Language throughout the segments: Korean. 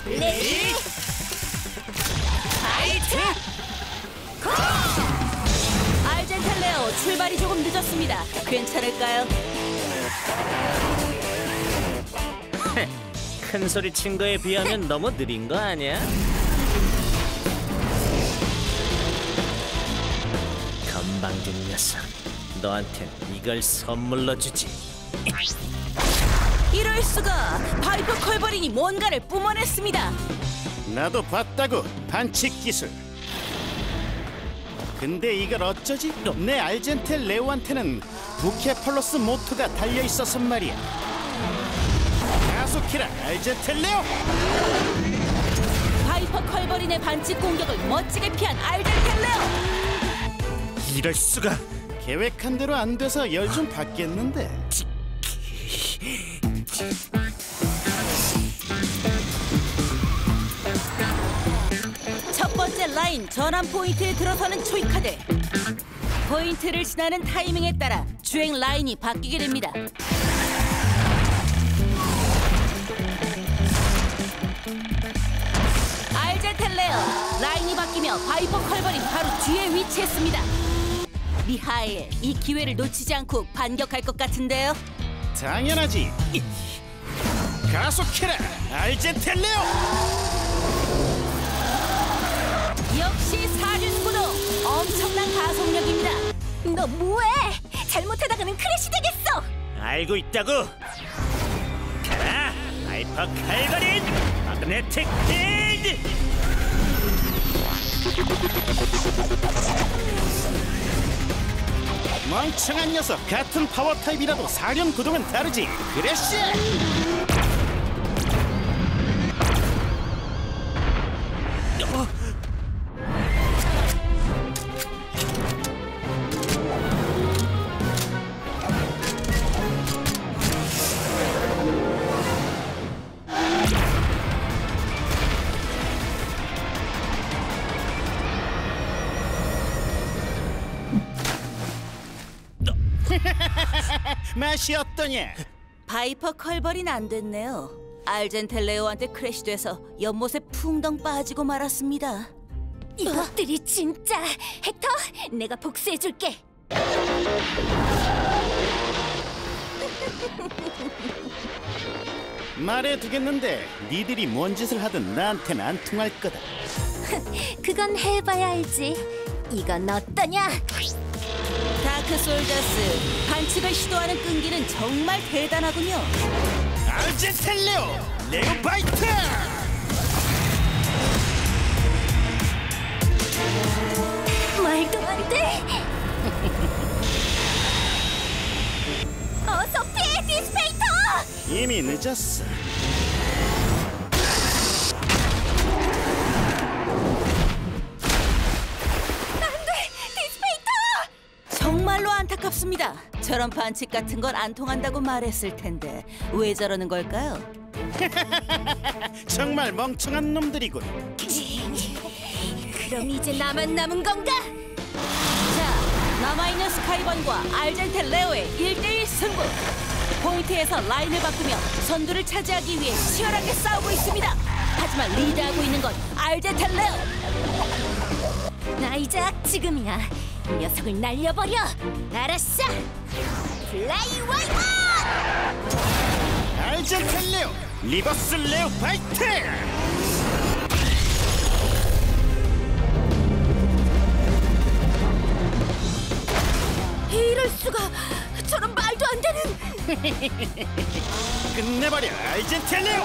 레디 파이트! 알젠텔레오 출발이 조금 늦었습니다. 괜찮을까요? 큰 소리 친 거에 비하면 너무 느린 거 아니야? 건방진 녀석, 너한텐 이걸 선물로 주지. 이럴 수가! 파이퍼 컬버린이 뭔가를 뿜어냈습니다. 나도 봤다고, 반칙 기술. 근데 이걸 어쩌지? 내 알젠텔 레오한테는 부케폴로스 모토가 달려있어서 말이야. 가속해라, 알젠텔 레오! 파이퍼 컬버린의 반칙 공격을 멋지게 피한 알젠텔레오! 이럴 수가! 계획한 대로 안 돼서 열 좀 받겠는데. 첫 번째 라인 전환 포인트에 들어서는 초이카드. 포인트를 지나는 타이밍에 따라 주행 라인이 바뀌게 됩니다. 알젠텔레오 라인이 바뀌며 파이퍼 컬버린 바로 뒤에 위치했습니다. 미하엘, 이 기회를 놓치지 않고 반격할 것 같은데요. 당연하지. 가속해라, 알젠텔 레오! 역시 사륜구동, 엄청난 가속력입니다. 너 뭐해? 잘못하다가는 크래시 되겠어. 알고 있다고. 가라, 하이퍼 칼버린 마그네틱 필드. 멍청한 녀석, 같은 파워 타입이라도 사륜 구동은 다르지. 그래시! 맛이 어떠냐? 파이퍼 컬버린 안 됐네요. 알젠텔레오한테 크래시돼서 연못에 풍덩 빠지고 말았습니다. 이것들이 진짜. 헥터, 내가 복수해줄게. 말해두겠는데 니들이 뭔 짓을 하든 나한텐 안 통할 거다. 그건 해봐야 알지. 이건 어떠냐? 다크 솔저스, 반칙을 시도하는 끈기는 정말 대단하군요. 알젠텔 레오, 레오 바이트! 말도 안 돼. 어서 피해, 디스페이터! 이미 늦었어. 정말로 안타깝습니다. 저런 반칙 같은 건 안 통한다고 말했을 텐데 왜 저러는 걸까요? 정말 멍청한 놈들이군. 그럼 이제 나만 남은 건가? 자, 남아있는 스카이번과 알젠텔레오의 1대1 승부. 포인트에서 라인을 바꾸며 선두를 차지하기 위해 치열하게 싸우고 있습니다. 하지만 리드하고 있는 건 알젠텔레오. 아이작, 지금이야. 이 녀석을 날려버려. 알았어. 플라이 와이버! 알젠텔 레오, 리버스 레오 바이트! 이럴 수가. 저런 말도 안 되는. 끝내버려, 알젠텔 레오!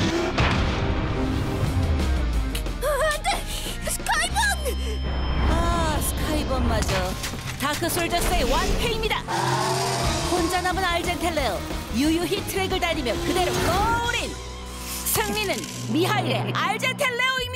안돼! 스카이번! 아, 스카이번마저 다크 솔저스의 완패입니다. 혼자 남은 알젠텔레오, 유유히 트랙을 달리며 그대로 골인. 승리는 미하일의 알젠텔레오입니다.